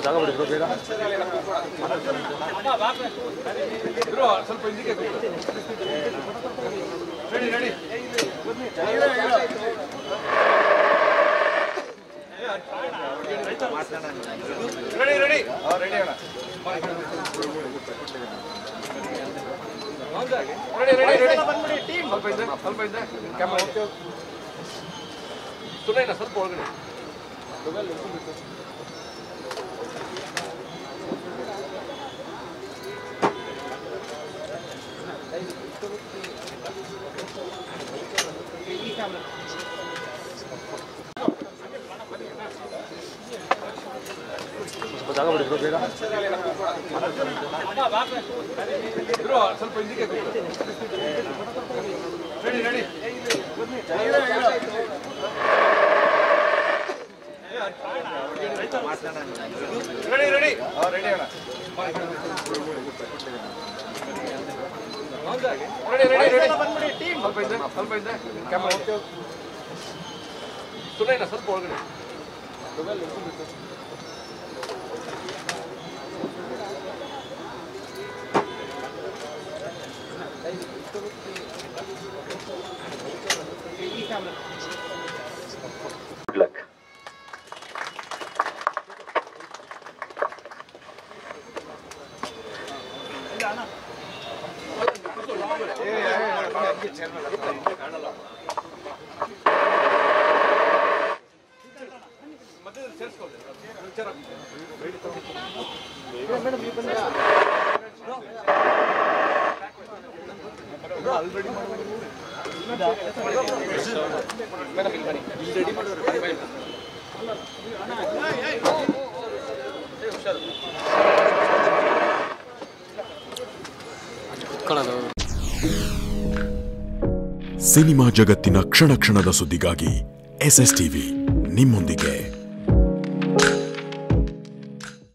ಸ್ವಲ್ಪ ಹಿಂದಿಗೆ ready ready ready ready ready ಅಣ್ಣ ಸ್ವಲ್ಪ ಇದೆ ಕ್ಯಾಮ್ರಾ ಸುನೈನ ಸ್ವಲ್ಪ ಒಳಗಡೆ ಸ್ವಲ್ಪ ಹಿಂದಿಗೆ ready ready ready ready ready ಅಣ್ಣ ರೆಡಿ ರೆಡಿ ಸ್ವಲ್ಪ ಇದೆ ಕ್ಯಾಮ್ರಾ ಸುನೈನ ಸ್ವಲ್ಪ ಒಳಗಡೆ Good luck. ಸಿನಿಮಾ ಜಗತ್ತಿನ ಕ್ಷಣ ಕ್ಷಣದ ಸುದ್ದಿಗಾಗಿ SSTV ನಿಮ್ಮೊಂದಿಗೆ.